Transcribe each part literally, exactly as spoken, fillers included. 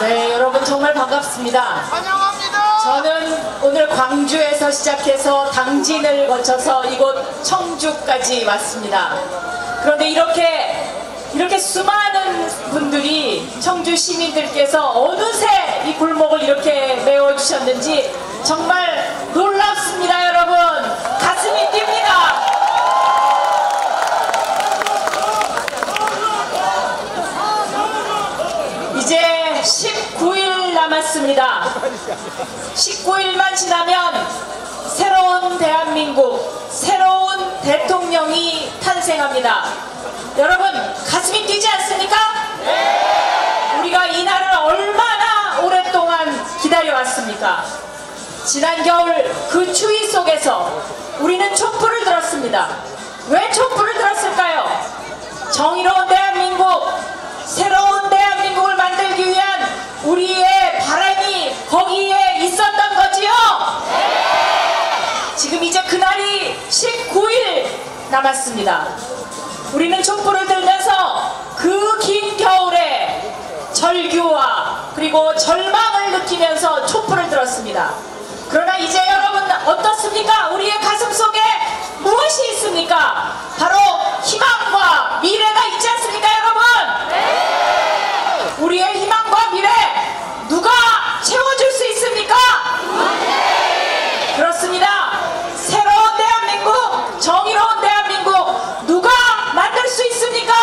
네, 여러분 정말 반갑습니다. 환영합니다. 저는 오늘 광주에서 시작해서 당진을 거쳐서 이곳 청주까지 왔습니다. 그런데 이렇게 이렇게 수많은 분들이 청주 시민들께서 어느새 이 골목을 이렇게 메워주셨는지 정말 놀랍습니다. 여러분 가슴이 뜁니다. 이제 십구 일 남았습니다. 십구 일만 지나면 새로운 대한민국, 새로운 대통령이 탄생합니다. 여러분 가슴이 뛰지 않습니까? 네. 우리가 이 날을 얼마나 오랫동안 기다려왔습니까? 지난 겨울 그 추위 속에서 우리는 촛불을 들었습니다. 왜 촛불을 들었을까요? 정의로운 대한민국, 새로운 대한민국을 만들기 위한 우리의 바람이 거기에 있었던 거지요? 네. 지금 이제 그날이 십구 일 남았습니다. 우리는 촛불을 들면서 그 긴 겨울에 절규와 그리고 절망을 느끼면서 촛불을 들었습니다. 그러나 이제 여러분 어떻습니까? 우리의 가슴 속에 무엇이 있습니까? 바로 희망과 미래가 있지 않습니까, 여러분? 네. 우리의 희망과 미래 누가 채워줄 수 있습니까? 네. 그렇습니다. 새로운 대한민국, 정의로운 대한민국 누가 만들 수 있습니까?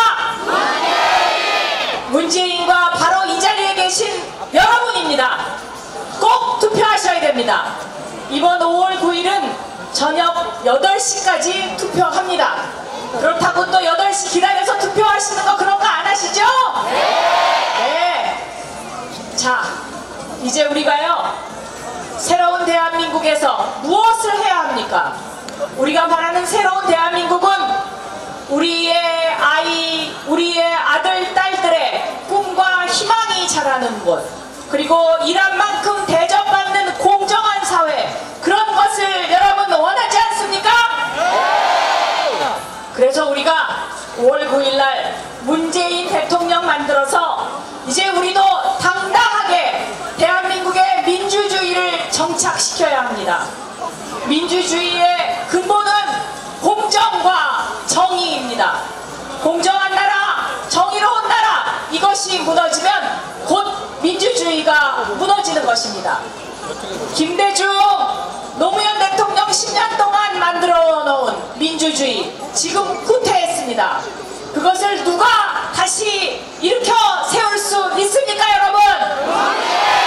네. 문재인과 바로 이 자리에 계신 여러분입니다. 꼭 투표하셔야 됩니다. 이번 오월 구일은 저녁 여덟 시까지 투표합니다. 그렇다고 또 여덟 시 기다려서 투표하시는 거 그런 거 안 하시죠? 네. 네. 자, 이제 우리가요 새로운 대한민국에서 무엇을 해야 합니까? 우리가 말하는 새로운 대한민국은 우리의 아이, 우리의 아들, 딸들의 꿈과 희망이 자라는 곳, 그리고 일한 만큼 대접받는 공정한 사회, 그런 것을 여러분 원하지 않습니까? 네. 그래서 우리가 오월 구일 날 문재인 대통령 만들어서 이제 우리도 당당하게 대한민국의 민주주의를 정착시켜야 합니다. 민주주의의 근본은 공정과 정의입니다. 공정한 나라, 정의로운 나라, 이것이 무너지면 곧 민주주의가 무너지는 것입니다. 김대중 노무현 대통령 십 년 동안 만들어 놓은 민주주의 지금 후퇴했습니다. 그것을 누가 다시 일으켜 세울 수 있습니까, 여러분?